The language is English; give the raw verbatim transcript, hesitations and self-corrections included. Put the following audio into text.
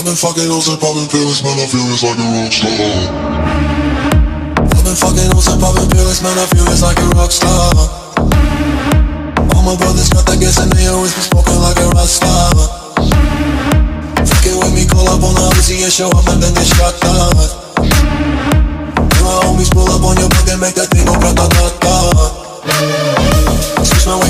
I've been fucking hoes and popping pills, man, I feel it's like a rock star. I've been fucking hoes and popping pills, man, I feel it's like a rock star. All my brothers got that gas and they always been smoking like a rock star. Fucking with me, call up on the Uzi and show up and then get shot